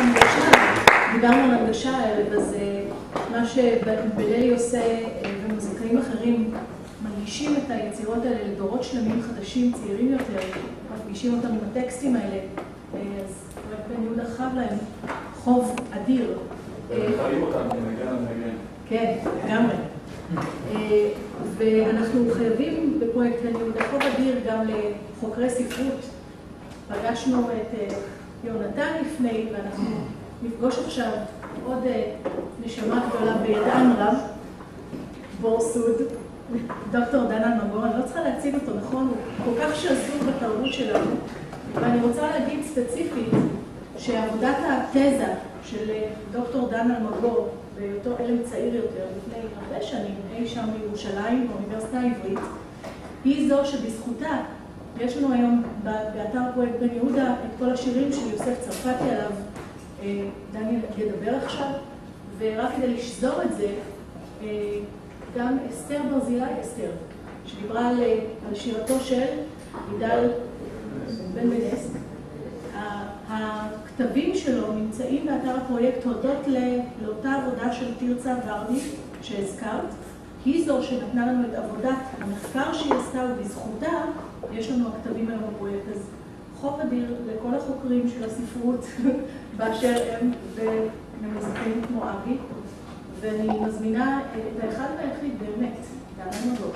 ההנגשה, דיברנו על הנגשה הערב, אז מה שבללי עושה ומוזיקאים אחרים מנגישים את היצירות האלה לדורות שלמים חדשים, צעירים יותר, מפגישים אותם עם הטקסטים האלה, אז בן יהודה חב להם חוב אדיר. וחיים אותם, נגן. כן, לגמרי. ואנחנו חייבים בפרויקט בן יהודה חוב אדיר גם לחוקרי ספרות. פגשנו את יונתן לפני, ואנחנו נפגוש עכשיו עוד נשמה גדולה בידען רב, בור סוד, דוקטור דן אלמגור. אני לא צריכה להציג אותו, נכון? הוא כל כך שזור בתרבות שלנו. ואני רוצה להגיד ספציפית שעבודת התזה של דוקטור דן אלמגור, בהיותו עלם צעיר יותר, לפני הרבה שנים, אי שם בירושלים, באוניברסיטה העברית, היא זו שבזכותה יש לנו היום באתר פרויקט בן יהודה את כל השירים של יוסף צרפתי עליו, דניאל ידבר עכשיו, ורק כדי לשזור את זה, גם אסתר ברזילי, שדיברה על שירתו של ידל בן בנס. הכתבים שלו נמצאים באתר הפרויקט הודות לאותה עבודה של תרצה ורדי שהזכרת. היא זו שנתנה לנו את עבודת המחקר שהיא עשתה, ובזכותה יש לנו הכתבים היום בפרויקט. אז חוב אדיר לכל החוקרים של הספרות באשר הם ומוזיקאים כמו אבי, ואני מזמינה את האחד והיחיד באמת, דן אלמגור.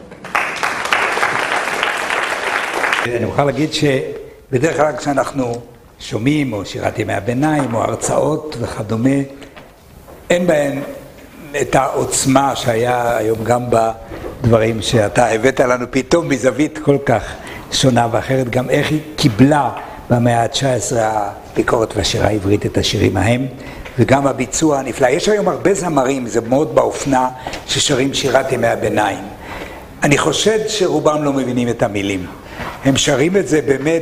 אני מוכרח להגיד שבדרך כלל כשאנחנו שומעים או שירת ימי הביניים או הרצאות וכדומה, אין בהן את העוצמה שהיה היום גם בדברים שאתה הבאת לנו פתאום מזווית כל כך שונה ואחרת, גם איך היא קיבלה במאה ה-19 הביקורת והשירה העברית את השירים ההם, וגם הביצוע הנפלא. יש היום הרבה זמרים, זה מאוד באופנה, ששרים שירת ימי הביניים. אני חושד שרובם לא מבינים את המילים. הם שרים את זה באמת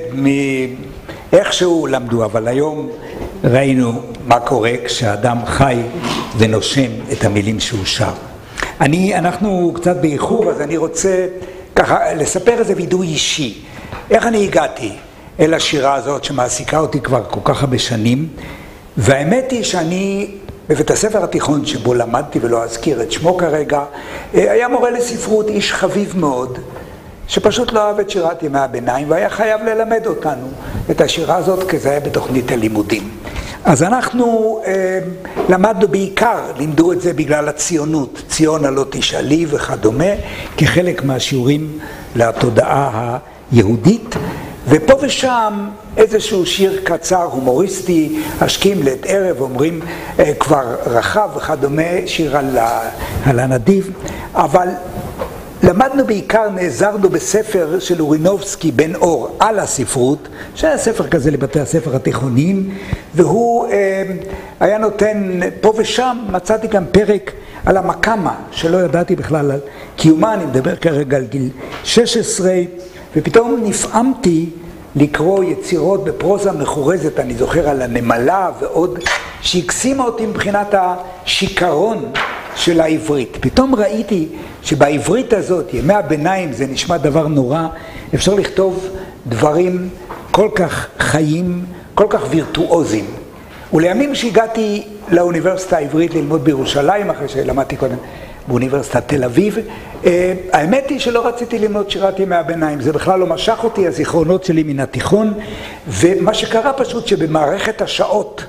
איכשהו למדו, אבל היום ראינו מה קורה כשאדם חי ונושם את המילים שהוא שר. אנחנו קצת באיחור, אז אני רוצה ככה לספר איזה וידוי אישי. איך אני הגעתי אל השירה הזאת שמעסיקה אותי כבר כל כך הרבה שנים, והאמת היא שאני בבית הספר התיכון שבו למדתי ולא אזכיר את שמו כרגע, היה מורה לספרות, איש חביב מאוד, שפשוט לא אהב את שירת ימי הביניים, והיה חייב ללמד אותנו את השירה הזאת, כי זה היה בתוכנית הלימודים. אז אנחנו למדנו בעיקר, לימדו את זה בגלל הציונות, ציון הלא תשאלי וכדומה, כחלק מהשיעורים לתודעה היהודית, ופה ושם איזשהו שיר קצר, הומוריסטי, השקים לעת ערב, אומרים כבר רחב וכדומה, שיר על הנדיב, אבל למדנו בעיקר, נעזרנו בספר של אורינובסקי בן אור על הספרות, שהיה ספר כזה לבתי הספר התיכוניים, והוא היה נותן פה ושם, מצאתי גם פרק על המקמה, שלא ידעתי בכלל על קיומה, אני מדבר כרגע על גיל 16, ופתאום נפעמתי לקרוא יצירות בפרוזה מחורזת, אני זוכר על הנמלה ועוד, שהקסימה אותי מבחינת השיקרון של העברית. פתאום ראיתי שבעברית הזאת, ימי הביניים, זה נשמע דבר נורא, אפשר לכתוב דברים כל כך חיים, כל כך וירטואוזים. ולימים שהגעתי לאוניברסיטה העברית ללמוד בירושלים, אחרי שלמדתי קודם באוניברסיטת תל אביב, האמת היא שלא רציתי ללמוד שירת ימי הביניים, זה בכלל לא משך אותי, הזיכרונות שלי מן התיכון, ומה שקרה פשוט שבמערכת השעות,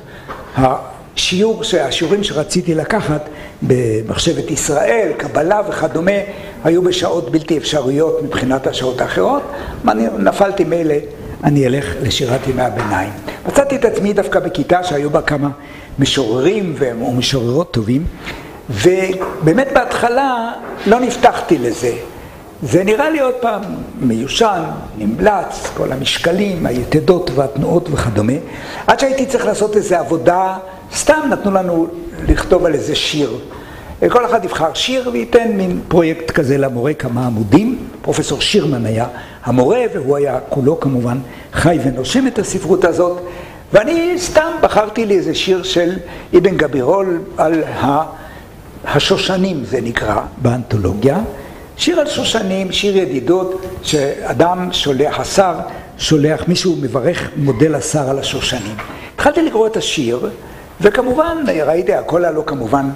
השיעורים שרציתי לקחת במחשבת ישראל, קבלה וכדומה, היו בשעות בלתי אפשריות מבחינת השעות האחרות, נפלתי מילא, אני אלך לשירת ימי הביניים. מצאתי את עצמי דווקא בכיתה שהיו בה כמה משוררים ומשוררות טובים, ובאמת בהתחלה לא נפתחתי לזה. זה נראה לי עוד פעם מיושן, נמלץ, כל המשקלים, היתדות והתנועות וכדומה, עד שהייתי צריך לעשות איזו עבודה, סתם נתנו לנו לכתוב על איזה שיר. כל אחד יבחר שיר וייתן מין פרויקט כזה למורה, כמה עמודים. פרופסור שירמן היה המורה, והוא היה כולו כמובן חי ונושם את הספרות הזאת, ואני סתם בחרתי לי איזה שיר של אבן גבירול על השושנים, זה נקרא באנתולוגיה. שיר על שושנים, שיר ידידות, שאדם שולח, השר שולח, מישהו מברך מודל השר על השושנים. התחלתי לקרוא את השיר, וכמובן, ראיתי, הכל הלא כמובן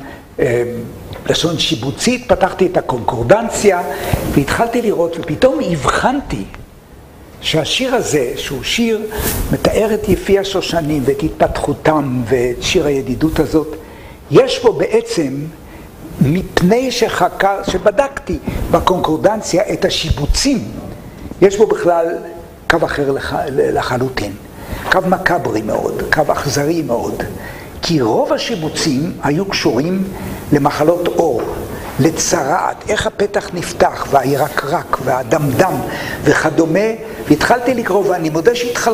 לשון שיבוצית, פתחתי את הקונקורדנציה והתחלתי לראות, ופתאום הבחנתי שהשיר הזה, שהוא שיר מתאר את יפי השושנים ואת התפתחותם ואת שיר הידידות הזאת, יש בו בעצם, מפני שבדקתי בקונקורדנציה את השיבוצים, יש בו בכלל קו אחר לחלוטין, קו מקברי מאוד, קו אכזרי מאוד, כי רוב השיבוצים היו קשורים למחלות עור, לצרעת, איך הפתח נפתח והירקרק והדמדם וכדומה, והתחלתי לקרוא, ואני מודה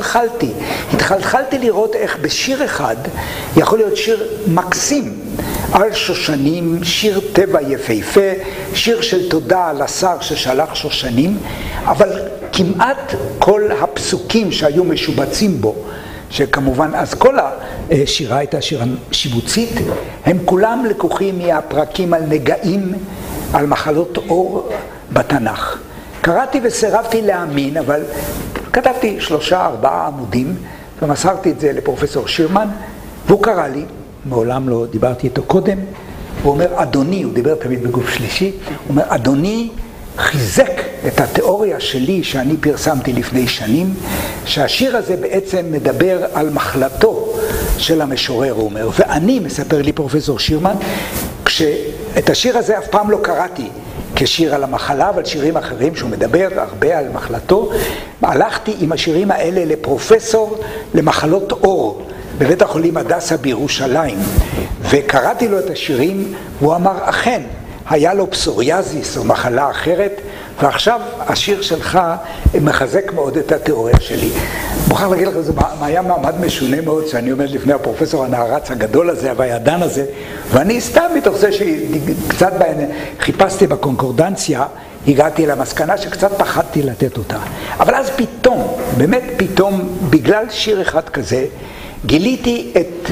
שהתחלחלתי לראות איך בשיר אחד יכול להיות שיר מקסים על שושנים, שיר טבע יפהפה, שיר של תודה לשר ששלח שושנים, אבל כמעט כל הפסוקים שהיו משובצים בו, שכמובן אז כל השירה הייתה שירה שיבוצית, הם כולם לקוחים מהפרקים על נגעים, על מחלות עור בתנ"ך. קראתי וסירבתי להאמין, אבל כתבתי 3-4 עמודים ומסרתי את זה לפרופסור שירמן, והוא קרא לי, מעולם לא דיברתי איתו קודם, הוא אומר, אדוני, הוא דיבר תמיד בגוף שלישי, הוא אומר, אדוני חיזק את התיאוריה שלי שאני פרסמתי לפני שנים, שהשיר הזה בעצם מדבר על מחלתו של המשורר, הוא אומר, ואני, מספר לי פרופסור שירמן, כשאת השיר הזה אף פעם לא קראתי כשיר על המחלה, אבל שירים אחרים שהוא מדבר הרבה על מחלתו, הלכתי עם השירים האלה לפרופסור למחלות עור בבית החולים הדסה בירושלים, וקראתי לו את השירים, והוא אמר, אכן, היה לו פסוריאזיס או מחלה אחרת, ועכשיו השיר שלך מחזק מאוד את התיאוריה שלי. מוכרח להגיד לך, זה היה מעמד משונה מאוד שאני עומד לפני הפרופסור הנערץ הגדול הזה, והידן הזה, ואני סתם מתוך זה שקצת חיפשתי בקונקורדנציה, הגעתי למסקנה שקצת פחדתי לתת אותה. אבל אז פתאום, באמת פתאום, בגלל שיר אחד כזה, גיליתי את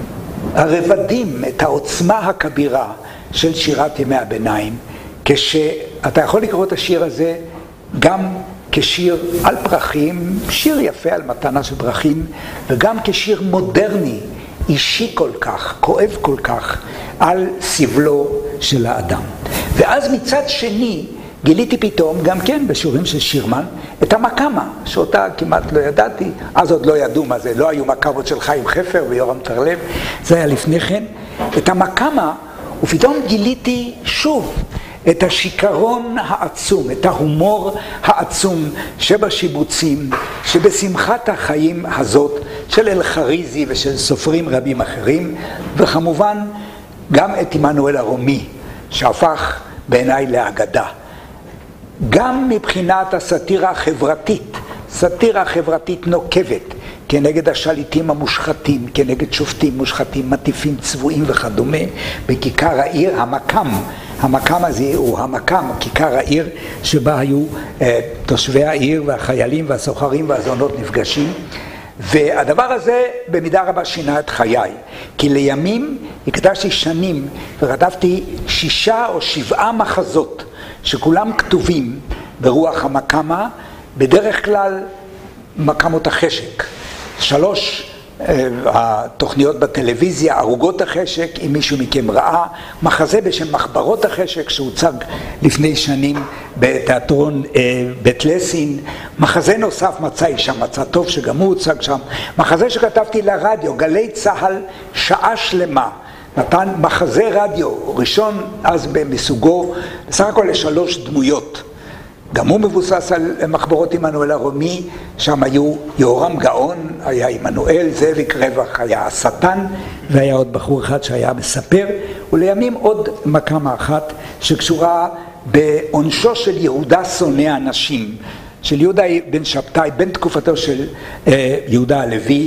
הרבדים, את העוצמה הכבירה של שירת ימי הביניים, כשאתה יכול לקרוא את השיר הזה גם כשיר על פרחים, שיר יפה על מתנה של פרחים, וגם כשיר מודרני, אישי כל כך, כואב כל כך, על סבלו של האדם. ואז מצד שני, גיליתי פתאום, גם כן בשירים של שירמן, את המקמה, שאותה כמעט לא ידעתי, אז עוד לא ידעו מה זה, לא היו מקמות של חיים חפר ויורם טרלב, זה היה לפני כן, את המקמה, ופתאום גיליתי שוב את השיקרון העצום, את ההומור העצום שבשיבוצים, שבשמחת החיים הזאת של אל-חריזי ושל סופרים רבים אחרים, וכמובן גם את עמנואל הרומי, שהפך בעיניי לאגדה. גם מבחינת הסאטירה החברתית, סאטירה חברתית נוקבת, כנגד השליטים המושחתים, כנגד שופטים מושחתים, מטיפים צבועים וכדומה, בכיכר העיר, המקם הזה הוא המקם, כיכר העיר שבה היו תושבי העיר והחיילים והסוחרים והזונות נפגשים, והדבר הזה במידה רבה שינה את חיי, כי לימים הקדשתי שנים וכתבתי 6 או 7 מחזות שכולם כתובים ברוח המקמה, בדרך כלל מקמות החשק. 3 התוכניות בטלוויזיה, ערוגות החשק, אם מישהו מכם ראה, מחזה בשם מחברות החשק שהוצג לפני שנים בתיאטרון בית לסין, מחזה נוסף מצא אישה מצא טוב שגם הוא הוצג שם, מחזה שכתבתי לרדיו, גלי צהל, שעה שלמה, נתן מחזה רדיו, ראשון אז מסוגו, בסך הכל ל3 דמויות. גם הוא מבוסס על מחברות עמנואל הרומי, שם היו יהורם גאון, היה עמנואל, זאביק רווח היה השטן, והיה עוד בחור אחד שהיה מספר, ולימים עוד מקמה אחת שקשורה בעונשו של יהודה שונא אנשים, של יהודה בן שבתאי, בן תקופתו של יהודה הלוי,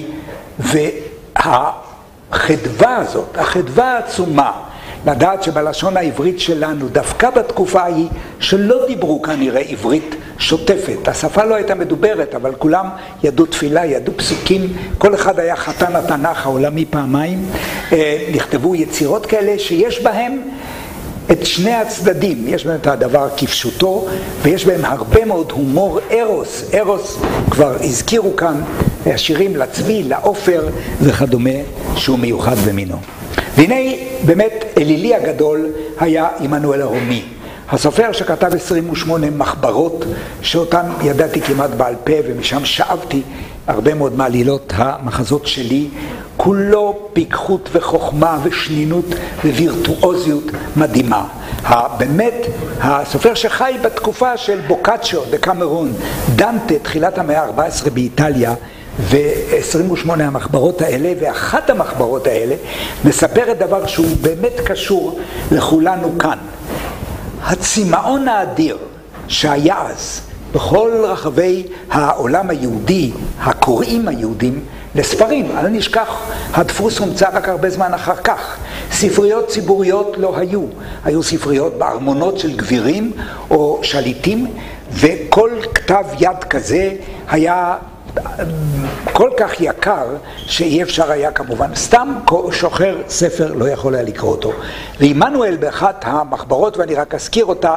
והחדווה הזאת, החדווה העצומה, לדעת שבלשון העברית שלנו, דווקא בתקופה ההיא, שלא דיברו כנראה עברית שוטפת. השפה לא הייתה מדוברת, אבל כולם ידעו תפילה, ידעו פסוקים, כל אחד היה חתן התנ"ך העולמי פעמיים. נכתבו יצירות כאלה שיש בהם את שני הצדדים. יש בהם את הדבר כפשוטו, ויש בהם הרבה מאוד הומור, ארוס. ארוס כבר הזכירו כאן השירים לצבי, לעופר וכדומה, שהוא מיוחד במינו. והנה באמת אלילי הגדול היה עמנואל הרומי, הסופר שכתב 28 מחברות שאותן ידעתי כמעט בעל פה, ומשם שאבתי הרבה מאוד מעלילות המחזות שלי, כולו פיקחות וחוכמה ושנינות ווירטואוזיות מדהימה. באמת הסופר שחי בתקופה של בוקאצ'ו בקמרון, דנטה, תחילת המאה ה-14 באיטליה, ו-28 המחברות האלה, ואחת המחברות האלה מספרת דבר שהוא באמת קשור לכולנו כאן. הצמאון האדיר שהיה אז בכל רחבי העולם היהודי, הקוראים היהודים, לספרים. אל נשכח, הדפוס הומצא רק הרבה זמן אחר כך. ספריות ציבוריות לא היו. היו ספריות בארמונות של גבירים או שליטים, וכל כתב יד כזה היה כל כך יקר שאי אפשר היה כמובן, סתם שוחר ספר לא יכול היה לקרוא אותו. ועמנואל באחת המחברות, ואני רק אזכיר אותה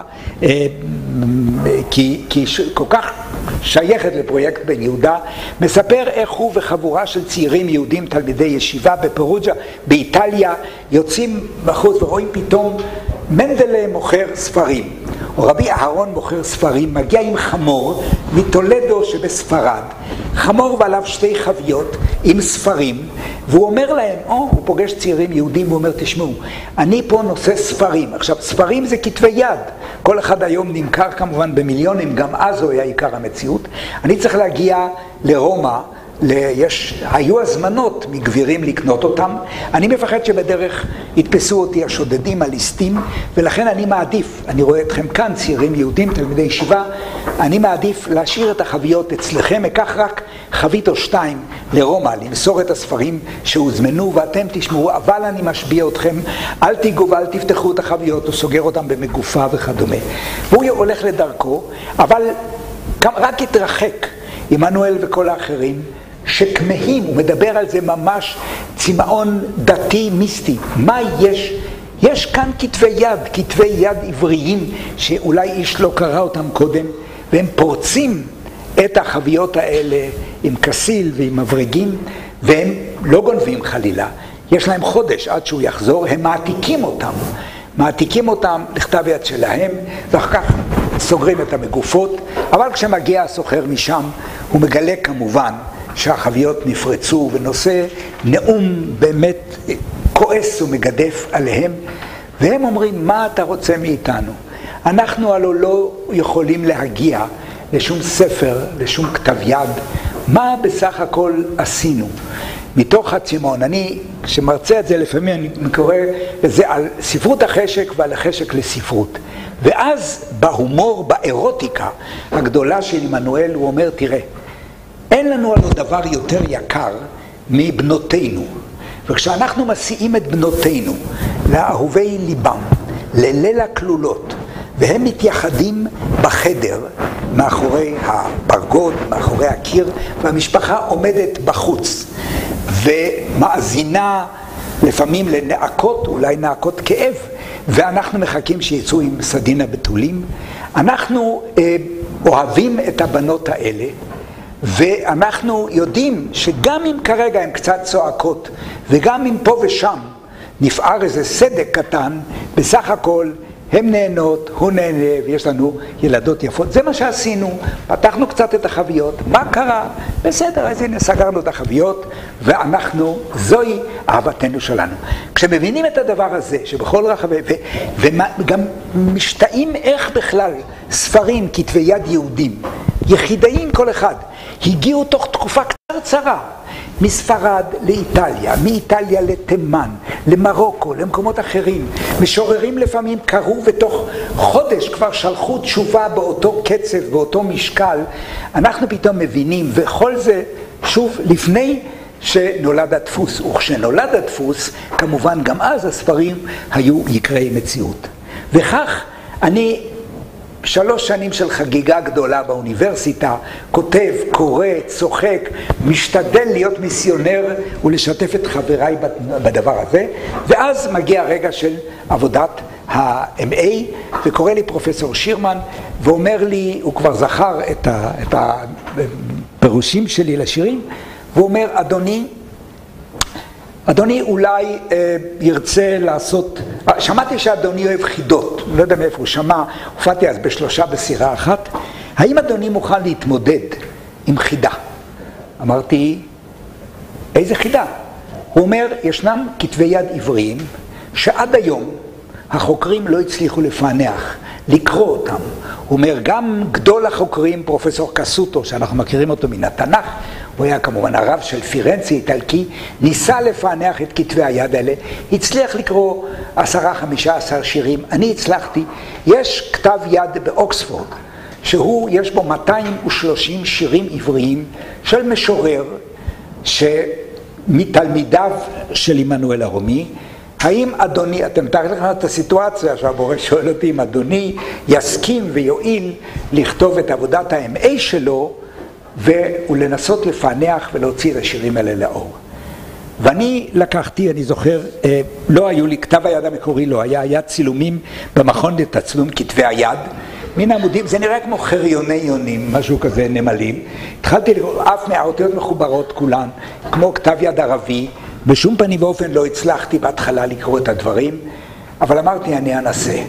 כי כל כך שייכת לפרויקט בן יהודה, מספר איך הוא וחבורה של צעירים יהודים תלמידי ישיבה בפרוג'ה באיטליה יוצאים בחוץ ורואים פתאום מנדלה מוכר ספרים, או רבי אהרון מוכר ספרים, מגיע עם חמור מטולדו שבספרד, חמור ועליו 2 חביות עם ספרים, והוא אומר להם, הוא פוגש צעירים יהודים, והוא אומר, תשמעו, אני פה נושא ספרים. עכשיו, ספרים זה כתבי יד, כל אחד היום נמכר כמובן במיליונים, גם אז הוא היה עיקר המציאות. אני צריך להגיע לרומא, היו הזמנות מגבירים לקנות אותם, אני מפחד שבדרך יתפסו אותי השודדים, הליסטים, ולכן אני מעדיף, אני רואה אתכם כאן, צעירים יהודים, תלמידי ישיבה, אני מעדיף להשאיר את החביות אצלכם, אקח רק חבית או 2 לרומא, למסור את הספרים שהוזמנו, ואתם תשמעו, אבל אני משביע אתכם, אל תיגעו ואל תפתחו את החביות, הוא סוגר אותם במגופה וכדומה. והוא הולך לדרכו, אבל רק התרחק, עמנואל וכל האחרים, שכמהים, הוא מדבר על זה ממש צמאון דתי מיסטי. מה יש? יש כאן כתבי יד עבריים שאולי איש לא קרא אותם קודם, והם פורצים את החביות האלה עם כסיל ועם מברגים, והם לא גונבים חלילה. יש להם חודש עד שהוא יחזור, הם מעתיקים אותם לכתב יד שלהם, ואחר כך סוגרים את המגופות, אבל כשמגיע הסוחר משם, הוא מגלה כמובן שהחביות נפרצו, ונושא נאום באמת כועס ומגדף עליהם, והם אומרים, מה אתה רוצה מאיתנו? אנחנו הלא לא יכולים להגיע לשום ספר, לשום כתב יד, מה בסך הכל עשינו? מתוך הצמאון, אני כשמרצה את זה לפעמים אני קורא לזה על ספרות החשק ועל החשק לספרות, ואז בהומור, באירוטיקה הגדולה של עמנואל הוא אומר, תראה, אין לנו עלו דבר יותר יקר מבנותינו, וכשאנחנו מסיעים את בנותינו לאהובי ליבם, לליל הכלולות, והם מתייחדים בחדר מאחורי הברגוד, מאחורי הקיר, והמשפחה עומדת בחוץ ומאזינה לפעמים לנעקות, אולי נעקות כאב, ואנחנו מחכים שיצאו עם סדינה בתולים. אנחנו אוהבים את הבנות האלה, ואנחנו יודעים שגם אם כרגע הן קצת צועקות, וגם אם פה ושם נפער איזה סדק קטן, בסך הכל הן נהנות, הוא נהנה, ויש לנו ילדות יפות. זה מה שעשינו, פתחנו קצת את החביות, מה קרה? בסדר, אז הנה סגרנו את החביות, ואנחנו, זוהי אהבתנו שלנו. כשמבינים את הדבר הזה, שבכל רחבי, וגם משתאים איך בכלל ספרים, כתבי יד יהודים, יחידאים כל אחד, הגיעו תוך תקופה קצרה, מספרד לאיטליה, מאיטליה לתימן, למרוקו, למקומות אחרים. משוררים לפעמים קראו ותוך חודש כבר שלחו תשובה באותו קצב, באותו משקל. אנחנו פתאום מבינים, וכל זה שוב לפני שנולד הדפוס. וכשנולד הדפוס, כמובן גם אז הספרים היו יקרי מציאות. וכך אני 3 שנים של חגיגה גדולה באוניברסיטה, כותב, קורא, צוחק, משתדל להיות מיסיונר ולשתף את חבריי בדבר הזה, ואז מגיע הרגע של עבודת ה-MA, וקורא לי פרופסור שירמן, ואומר לי, הוא כבר זכר את הפירושים שלי לשירים, והוא אומר, אדוני אולי ירצה לעשות, שמעתי שאדוני אוהב חידות, לא יודע מאיפה הוא שמע, הופעתי אז ב3 בסירה אחת, האם אדוני מוכן להתמודד עם חידה? אמרתי, איזה חידה? הוא אומר, ישנם כתבי יד עבריים שעד היום החוקרים לא הצליחו לפענח, לקרוא אותם. הוא אומר, גם גדול החוקרים, פרופסור קסוטו, שאנחנו מכירים אותו מן התנ"ך, הוא היה כמובן הרב של פירנצה איטלקי, ניסה לפענח את כתבי היד האלה, הצליח לקרוא 10-15 שירים, אני הצלחתי. יש כתב יד באוקספורד, יש בו 230 שירים עבריים של משורר, מתלמידיו של עמנואל הרומי. האם אדוני, אתם מתארים לכם את הסיטואציה שהבורא שואל אותי אם אדוני יסכים ויועיל לכתוב את עבודת ה-MA שלו ולנסות לפענח ולהוציא את השירים האלה לאור. ואני לקחתי, אני זוכר, לא היו לי, כתב היד המקורי לא היה צילומים במכון לתצלום כתבי היד, מן העמודים, זה נראה כמו חריוני יונים, משהו כזה, נמלים. התחלתי לקרוא, אף מהאותיות מחוברות כולן, כמו כתב יד ערבי, בשום פנים ואופן לא הצלחתי בהתחלה לקרוא את הדברים, אבל אמרתי אני אנסה.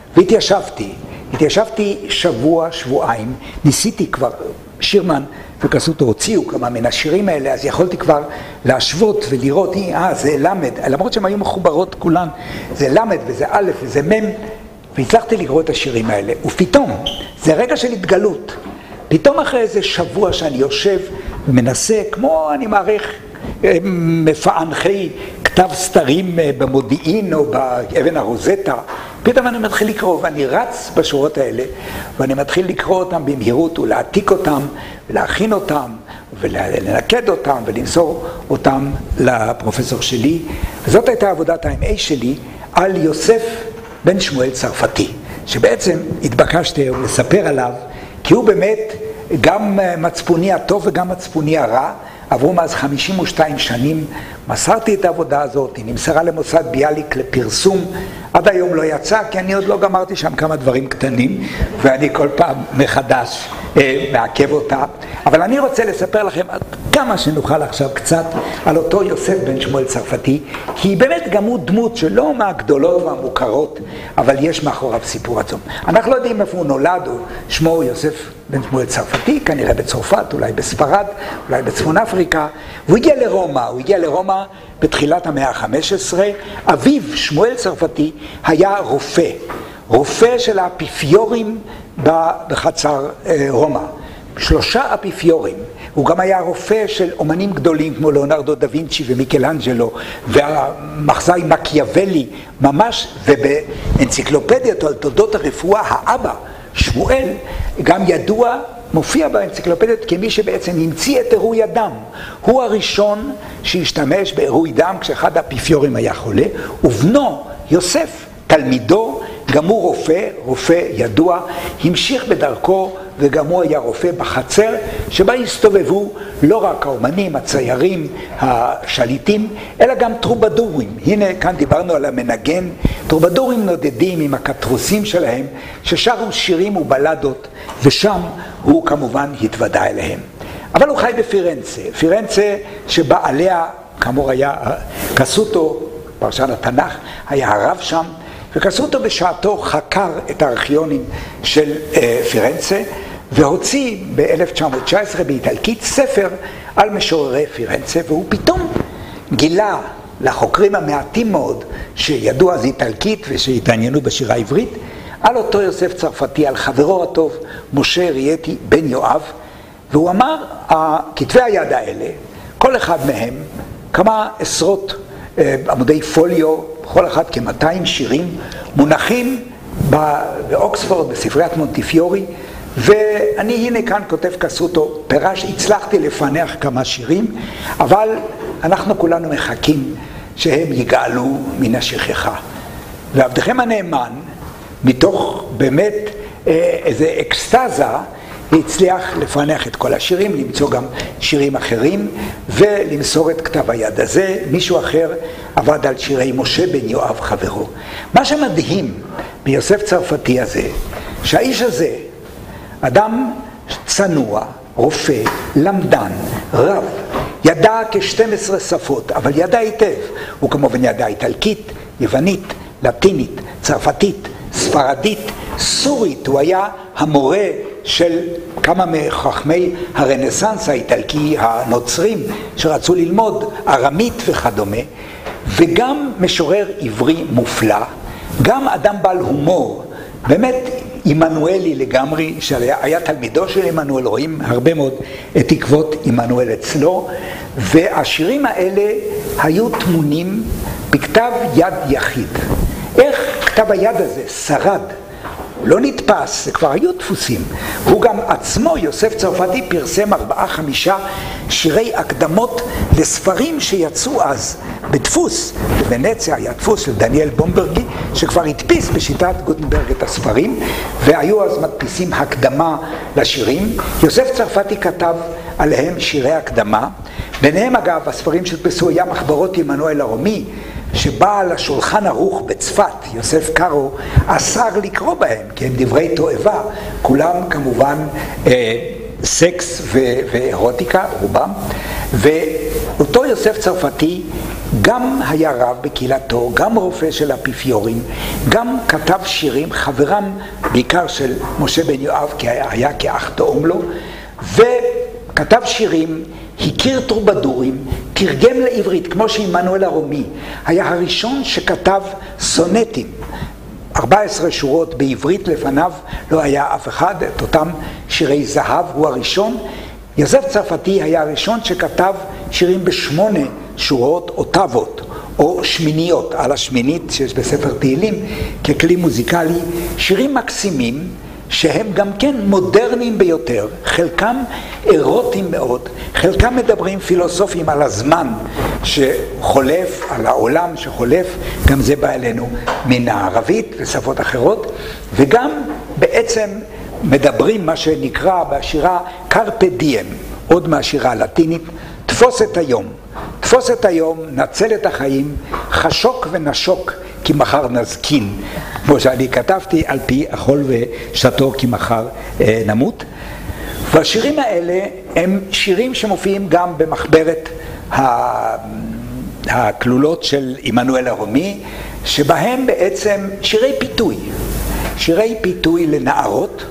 והתיישבתי שבוע, שבועיים, ניסיתי כבר, שירמן וקסוטו הוציאו כמה מן השירים האלה, אז יכולתי כבר להשוות ולראות, זה למד, למרות שהן היו מחוברות כולן, זה למד וזה א' וזה מ', והצלחתי לקרוא את השירים האלה, ופתאום, זה רגע של התגלות, פתאום אחרי איזה שבוע שאני יושב ומנסה, כמו אני מעריך מפענחי כתב סתרים במודיעין או באבן הרוזטה, פתאום אני מתחיל לקרוא ואני רץ בשורות האלה ואני מתחיל לקרוא אותם במהירות ולהעתיק אותם ולהכין אותם ולנקד אותם ולמסור אותם לפרופסור שלי. וזאת הייתה עבודת ה-MA שלי על יוסף בן שמואל צרפתי, שבעצם התבקשתי לספר עליו כי הוא באמת גם מצפוני הטוב וגם מצפוני הרע. עברו מאז 52 שנים, מסרתי את העבודה הזאת, היא נמסרה למוסד ביאליק לפרסום, עד היום לא יצא, כי אני עוד לא גמרתי שם כמה דברים קטנים, ואני כל פעם מחדש מעכב אותה. אבל אני רוצה לספר לכם כמה שנוכל עכשיו קצת על אותו יוסף בן שמואל צרפתי, כי באמת גם הוא דמות שלא מהגדולות והמוכרות, אבל יש מאחוריו סיפור עצום. אנחנו לא יודעים איפה הוא נולד, שמו יוסף בן שמואל צרפתי, כנראה בצרפת, אולי בספרד, אולי בצפון אפריקה, והוא הגיע לרומא, בתחילת המאה ה-15, אביו שמואל צרפתי היה רופא של האפיפיורים בחצר רומא, 3 אפיפיורים. הוא גם היה רופא של אומנים גדולים כמו ליאונרדו דה וינצ'י ומיקלאנג'לו והמחזאי מקיאוולי ממש, ובאנציקלופדיות על תולדות הרפואה האבא שמואל גם ידוע, מופיע באנציקלופדיות כמי שבעצם המציא את עירוי הדם. הוא הראשון שהשתמש בעירוי דם כשאחד האפיפיורים היה חולה, ובנו יוסף, תלמידו, גם הוא רופא ידוע, המשיך בדרכו וגם הוא היה רופא בחצר שבה הסתובבו לא רק האומנים, הציירים, השליטים, אלא גם טרובדורים. הנה כאן דיברנו על המנגן, טרובדורים נודדים עם הקטרוסים שלהם ששרו שירים ובלדות, ושם הוא כמובן התוודע אליהם. אבל הוא חי בפירנצה שבעליה כאמור היה קסוטו, פרשן התנ"ך, היה הרב שם, וקסוטו בשעתו חקר את הארכיונים של פירנצה, והוציא ב-1919 באיטלקית ספר על משוררי פירנצה, והוא פתאום גילה לחוקרים המעטים מאוד שידעו אז איטלקית ושהתעניינו בשירה העברית, על אותו יוסף צרפתי, על חברו הטוב משה ריאטי בן יואב, והוא אמר, כתבי היד האלה, כל אחד מהם כמה עשרות עמודי פוליו, בכל אחד כ-200 שירים, מונחים באוקספורד, בספריית מונטיפיורי, ואני הנה כאן כותב קסוטו, הצלחתי לפענח כמה שירים, אבל אנחנו כולנו מחכים שהם יגאלו מן השכחה. ועבדכם הנאמן, מתוך באמת איזו אקסטזה, הצליח לפענח את כל השירים, למצוא גם שירים אחרים, ולמסור את כתב היד הזה. מישהו אחר עבד על שירי משה בן יואב חברו. מה שמדהים ביוסף צרפתי הזה, שהאיש הזה, אדם צנוע, רופא, למדן, רב, ידע כ-12 שפות, אבל ידע היטב. הוא כמובן ידע איטלקית, יוונית, לטינית, צרפתית, ספרדית, סורית. הוא היה המורה של כמה מחכמי הרנסנס האיטלקי, הנוצרים, שרצו ללמוד ארמית וכדומה, וגם משורר עברי מופלא, גם אדם בעל הומור, באמת עמנואלי לגמרי, שהיה תלמידו של עמנואל, רואים הרבה מאוד את תקוות עמנואל אצלו, והשירים האלה היו תמונים בכתב יד יחיד. איך כתב היד הזה שרד? לא נתפס, זה כבר היו דפוסים. הוא גם עצמו, יוסף צרפתי, פרסם 4-5 שירי הקדמות לספרים שיצאו אז בדפוס. בוונציה היה דפוס של דניאל בומברגי, שכבר הדפיס בשיטת גוטנברג את הספרים, והיו אז מדפיסים הקדמה לשירים. יוסף צרפתי כתב עליהם שירי הקדמה. ביניהם אגב, הספרים שהדפסו היה מחברות עמנואל הרומי, שבא לשולחן ערוך בצפת, יוסף קארו, אסר לקרוא בהם, כי הם דברי תועבה, כולם כמובן סקס ואירוטיקה, רובם, ואותו יוסף צרפתי גם היה רב בקהילתו, גם רופא של האפיפיורים, גם כתב שירים, חברם בעיקר של משה בן יואב, כי היה כאח תאום לו, וכתב שירים, הכיר טרובדורים, תרגם לעברית, כמו שעמנואל הרומי היה הראשון שכתב סונטים, 14 שורות בעברית, לפניו לא היה אף אחד, את אותם שירי זהב, הוא הראשון. יוסף צרפתי היה הראשון שכתב שירים ב8 שורות, אותבות או שמיניות, על השמינית שיש בספר תהילים ככלי מוזיקלי, שירים מקסימים שהם גם כן מודרניים ביותר, חלקם אירוטיים מאוד, חלקם מדברים פילוסופיים על הזמן שחולף, על העולם שחולף, גם זה בא אלינו מן הערבית ושפות אחרות, וגם בעצם מדברים מה שנקרא בשירה קרפה דיאם, עוד מהשירה הלטינית, תפוס את היום, תפוס את היום, נצל את החיים, חשוק ונשוק, כי מחר נזקין, כמו שאני כתבתי, על פי אכול ושתו כי מחר נמות. והשירים האלה הם שירים שמופיעים גם במחברת הכלולות של עמנואל הרומי, שבהם בעצם שירי פיתוי לנערות,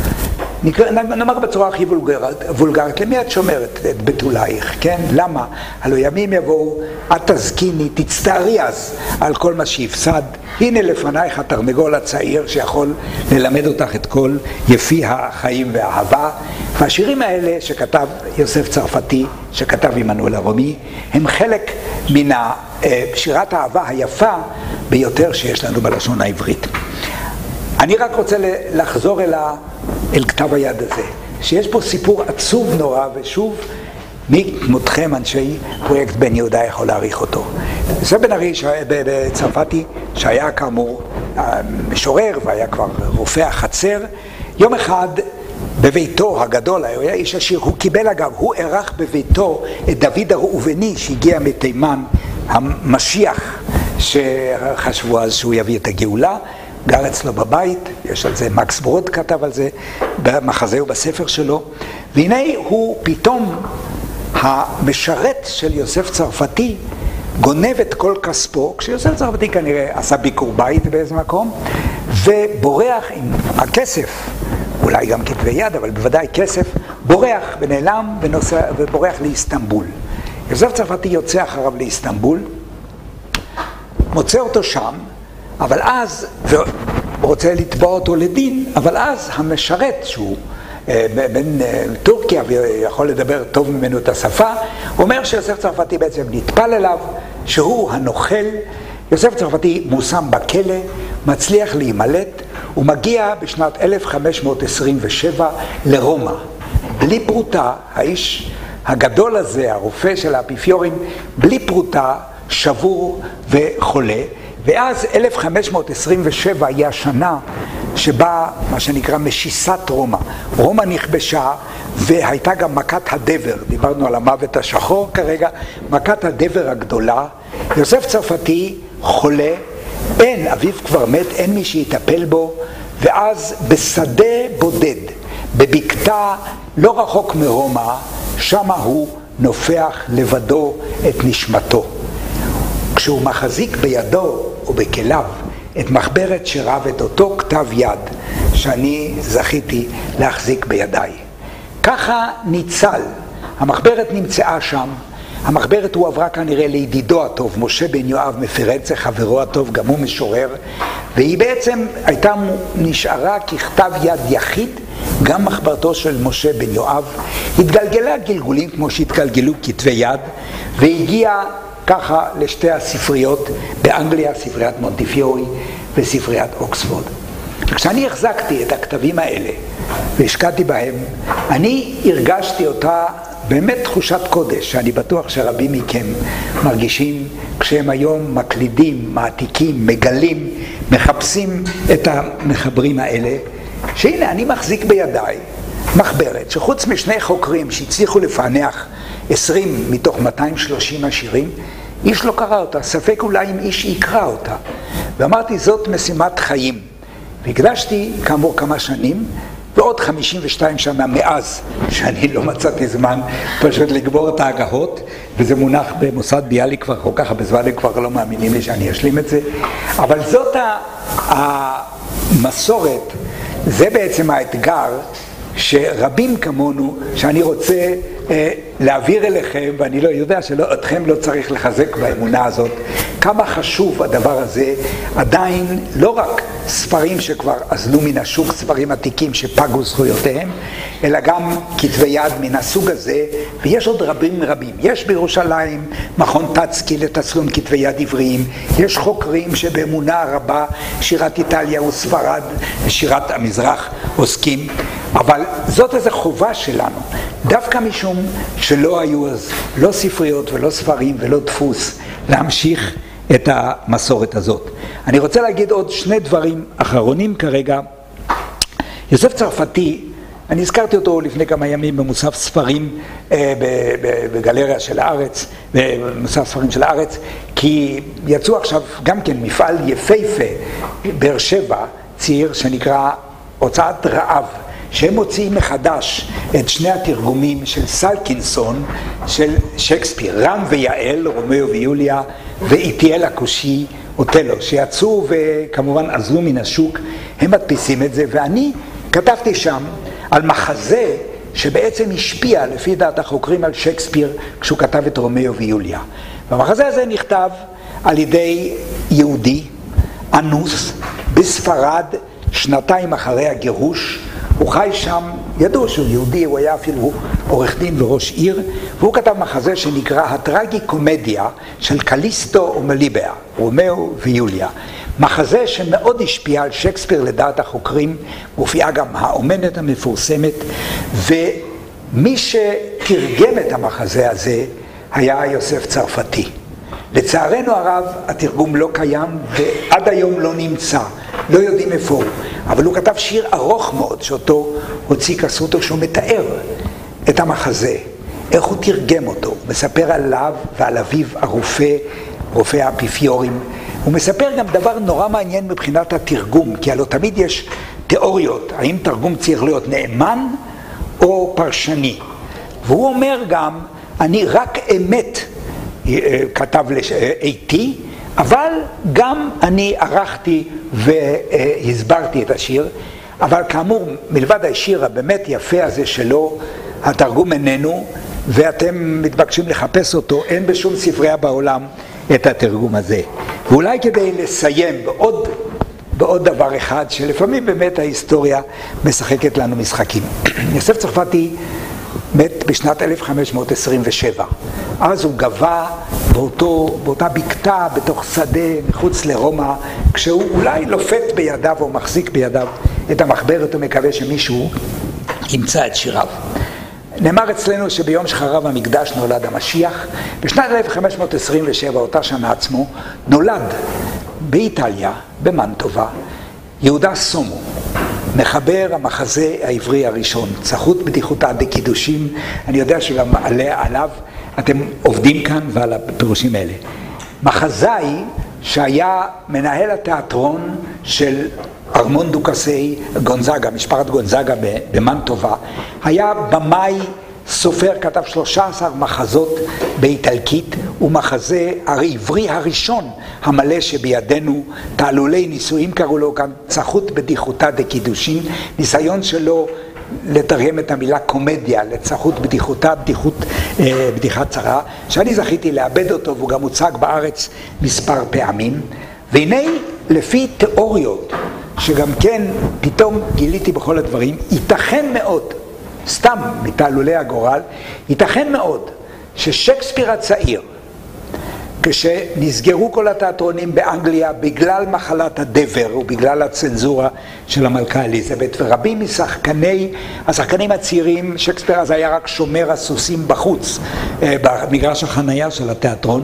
נאמר בצורה הכי וולגרית, למי את שומרת את בתולייך, כן? למה? הלא ימים יבואו, את תזקיני, תצטערי אז על כל מה שהפסד, הנה לפנייך התרנגול הצעיר שיכול ללמד אותך את כל יפי החיים והאהבה. והשירים האלה שכתב יוסף צרפתי, שכתב עמנואל הרומי, הם חלק מן שירת האהבה היפה ביותר שיש לנו בלשון העברית. אני רק רוצה לחזור אל כתב היד הזה, שיש פה סיפור עצוב נורא, ושוב, מי כמותכם אנשי פרויקט בן יהודה יכול להעריך אותו. יוסף בן ארי בצרפתי, שהיה כאמור משורר והיה כבר רופא החצר, יום אחד בביתו הגדול, היה איש עשיר, הוא קיבל אגב, הוא ערך בביתו את דוד הראובני שהגיע מתימן, המשיח שחשבו אז שהוא יביא את הגאולה, גר אצלו בבית, יש על זה, מקס ברוד כתב על זה במחזה ובספר שלו, והנה הוא פתאום, המשרת של יוסף צרפתי, גונב את כל כספו, כשיוסף צרפתי כנראה עשה ביקור בית באיזה מקום, ובורח עם הכסף, אולי גם כתבי יד, אבל בוודאי כסף, בורח ונעלם ובורח לאיסטנבול. יוסף צרפתי יוצא אחריו לאיסטנבול, מוצא אותו שם, אבל אז, ורוצה לתבוע אותו לדין, אבל אז המשרת שהוא בן טורקיה ויכול לדבר טוב ממנו את השפה, אומר שיוסף צרפתי בעצם נטפל אליו, שהוא הנוכל. יוסף צרפתי מושם בכלא, מצליח להימלט, הוא מגיע בשנת 1527 לרומא. בלי פרוטה, האיש הגדול הזה, הרופא של האפיפיורים, בלי פרוטה, שבור וחולה, ואז 1527 היא השנה שבה מה שנקרא משיסת רומא. רומא נכבשה והייתה גם מכת הדבר, דיברנו על המוות השחור כרגע, מכת הדבר הגדולה. יוסף צרפתי חולה, אין, אביו כבר מת, אין מי שיטפל בו, ואז בשדה בודד, בבקתה לא רחוק מרומא, שמה הוא נופח לבדו את נשמתו. כשהוא מחזיק בידו או בכליו את מחברת שיריו, את אותו כתב יד שאני זכיתי להחזיק בידיי. ככה ניצל. המחברת נמצאה שם. המחברת הוא עברה כנראה לידידו הטוב, משה בן יואב מפרנצה, חברו הטוב, גם הוא משורר, והיא בעצם נשארה ככתב יד יחיד, גם מחברתו של משה בן יואב. התגלגלה גלגולים כמו שהתגלגלו כתבי יד, והגיעה ככה לשתי הספריות באנגליה, ספריית מונטיפיורי וספריית אוקספורד. כשאני החזקתי את הכתבים האלה והשקעתי בהם, אני הרגשתי אותה באמת תחושת קודש, שאני בטוח שרבים מכם מרגישים כשהם היום מקלידים, מעתיקים, מגלים, מחפשים את המחברים האלה, שהנה אני מחזיק בידיי מחברת שחוץ משני חוקרים שהצליחו לפענח 20 מתוך 230 השירים, איש לא קרא אותה, ספק אולי אם איש יקרא אותה. ואמרתי, זאת משימת חיים. והקדשתי כאמור כמה שנים, ועוד 52 שנה מאז שאני לא מצאתי זמן פשוט לגבור את ההגהות, וזה מונח במוסד ביאליק כבר כל כך הרבה זמן, הם כבר לא מאמינים לי שאני אשלים את זה. אבל זאת המסורת, זה בעצם האתגר שרבים כמונו, שאני רוצה להעביר אליכם, ואני לא יודע שאתכם לא צריך לחזק באמונה הזאת, כמה חשוב הדבר הזה. עדיין לא רק ספרים שכבר אזלו מן השוק, ספרים עתיקים שפגו זכויותיהם, אלא גם כתבי יד מן הסוג הזה, ויש עוד רבים. יש בירושלים מכון טצקי לתצלום כתבי יד עבריים, יש חוקרים שבאמונה רבה שירת איטליה וספרד ושירת המזרח עוסקים, אבל זאת איזו חובה שלנו, דווקא משום שלא היו אז לא ספריות ולא ספרים ולא דפוס, להמשיך את המסורת הזאת. אני רוצה להגיד עוד שני דברים אחרונים כרגע. יוסף צרפתי, אני הזכרתי אותו לפני כמה ימים במוסף ספרים בגלריה של הארץ, במוסף ספרים של הארץ, כי יצאו עכשיו גם כן מפעל יפהפה באר שבע, צעיר שנקרא הוצאת רעב, שהם מוציאים מחדש את שני התרגומים של סלקינסון, של שייקספיר, רם ויעל, רומאו ויוליה, ואיטיאל הכושי, אוטלו, שיצאו וכמובן עזלו מן השוק, הם מדפיסים את זה, ואני כתבתי שם על מחזה שבעצם השפיע לפי דעת החוקרים על שייקספיר כשהוא כתב את רומאו ויוליה. והמחזה הזה נכתב על ידי יהודי, אנוס, בספרד, שנתיים אחרי הגירוש. הוא חי שם, ידעו שהוא יהודי, הוא היה אפילו עורך דין וראש עיר, והוא כתב מחזה שנקרא הטרגי קומדיה של קליסטו ומליבאה, רומאו ויוליה. מחזה שמאוד השפיע על שייקספיר לדעת החוקרים, מופיעה גם האומנת המפורסמת, ומי שתרגם את המחזה הזה היה יוסף צרפתי. לצערנו הרב התרגום לא קיים ועד היום לא נמצא, לא יודעים איפה הוא, אבל הוא כתב שיר ארוך מאוד שאותו הוציא קסוטו, שהוא מתאר את המחזה, איך הוא תרגם אותו, הוא מספר עליו ועל אביו רופא האפיפיורים. הוא מספר גם דבר נורא מעניין מבחינת התרגום, כי הלוא תמיד יש תיאוריות, האם תרגום צריך להיות נאמן או פרשני, והוא אומר גם, אני רק אמת כתב איתי, אבל גם אני ערכתי והסברתי את השיר. אבל כאמור, מלבד השיר הבאמת יפה הזה שלו, התרגום איננו, ואתם מתבקשים לחפש אותו, אין בשום ספרייה בעולם את התרגום הזה. ואולי כדי לסיים בעוד דבר אחד, שלפעמים באמת ההיסטוריה משחקת לנו משחקים. יוסף צרפתי מת בשנת 1527. אז הוא גבה באותה בקתה בתוך שדה מחוץ לרומא, כשהוא אולי לופת בידיו או מחזיק בידיו את המחברת ומקווה שמישהו ימצא את שיריו. נאמר אצלנו שביום שחרב המקדש נולד המשיח. בשנת 1527, אותה שנה עצמו, נולד באיטליה, במנטובה, יהודה סומו, מחבר המחזה העברי הראשון, צחות בדיחותא דקידושים. אני יודע שגם עליו אתם עובדים כאן ועל הפירושים האלה. מחזאי שהיה מנהל התיאטרון של ארמון דוקאסי גונזאגה, משפחת גונזאגה במנטובה, היה במאי סופר, כתב 13 מחזות באיטלקית, ומחזה העברי הראשון המלא שבידינו, תעלולי נישואים קראו לו, גם צחות בדיחותא דקידושין, ניסיון שלו לתרגם את המילה קומדיה לצחות בדיחותא, בדיחת צרה, שאני זכיתי לאבד אותו, והוא גם הוצג בארץ מספר פעמים. והנה, לפי תיאוריות, שגם כן פתאום גיליתי בכל הדברים, ייתכן מאוד, סתם מתעלולי הגורל, ייתכן מאוד ששייקספיר הצעיר, כשנסגרו כל התיאטרונים באנגליה בגלל מחלת הדבר ובגלל הצנזורה של המלכה אליזבת, ורבים השחקנים הצעירים, שייקספיר אז היה רק שומר הסוסים בחוץ, במגרש החנייה של התיאטרון,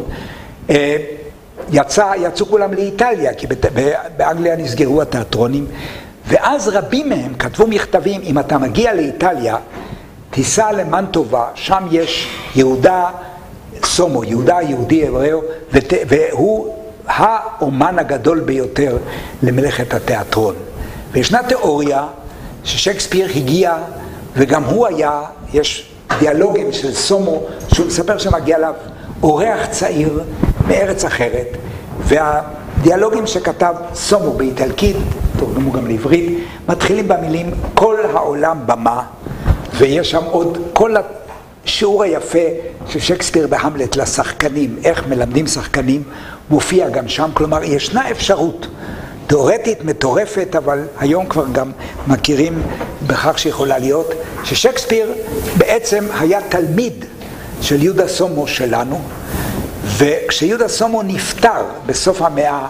יצאו כולם לאיטליה, כי באנגליה נסגרו התיאטרונים, ואז רבים מהם כתבו מכתבים, אם אתה מגיע לאיטליה, תיסע למנטובה, שם יש יהודה סומו, יהודה יהודי עבריו, והוא האומן הגדול ביותר למלאכת התיאטרון. וישנה תיאוריה ששייקספיר הגיע, וגם הוא היה, יש דיאלוגים של סומו, שהוא מספר שמגיע אליו אורח צעיר מארץ אחרת, והדיאלוגים שכתב סומו באיטלקית, תורגמו גם לעברית, מתחילים במילים כל העולם במה, ויש שם עוד כל השיעור היפה של שייקספיר בהמלט לשחקנים, איך מלמדים שחקנים, מופיע גם שם. כלומר, ישנה אפשרות תיאורטית מטורפת, אבל היום כבר גם מכירים בכך שיכולה להיות, ששייקספיר בעצם היה תלמיד של יהודה סומו שלנו, וכשיהודה סומו נפטר בסוף המאה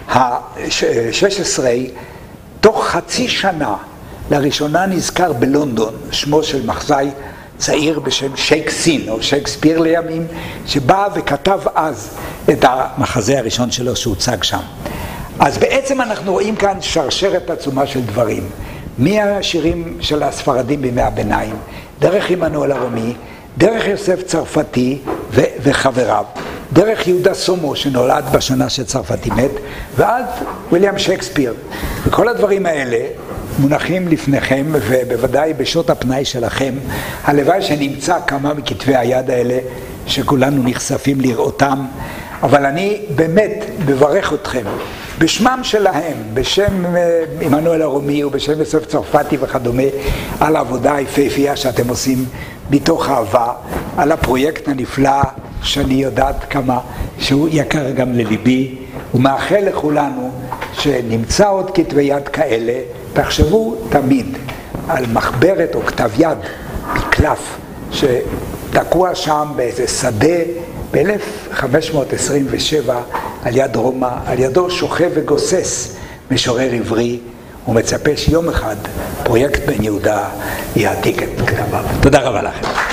ה-16, תוך חצי שנה, לראשונה נזכר בלונדון שמו של מחזאי צעיר בשם שייקסין, או שייקספיר לימים, שבא וכתב אז את המחזה הראשון שלו שהוצג שם. אז בעצם אנחנו רואים כאן שרשרת עצומה של דברים, מהשירים של הספרדים בימי הביניים, דרך עמנואל הרומי, דרך יוסף צרפתי וחבריו, דרך יהודה סומו שנולד בשנה שצרפתי מת, ועד ויליאם שייקספיר. וכל הדברים האלה מונחים לפניכם, ובוודאי בשעות הפנאי שלכם. הלוואי שנמצא כמה מכתבי היד האלה שכולנו נחשפים לראותם, אבל אני באמת מברך אתכם בשמם שלהם, בשם עמנואל הרומי ובשם יוסף צרפתי וכדומה, על העבודה היפהפייה שאתם עושים מתוך אהבה, על הפרויקט הנפלא שאני יודעת כמה שהוא יקר גם לליבי, ומאחל לכולנו שנמצא עוד כתבי יד כאלה. תחשבו תמיד על מחברת או כתב יד מקלף שתקוע שם באיזה שדה ב-1527 על יד רומא, על ידו שוכב וגוסס משורר עברי, ומצפה שיום אחד פרויקט בן יהודה יעתיק את כתביו. תודה רבה לכם.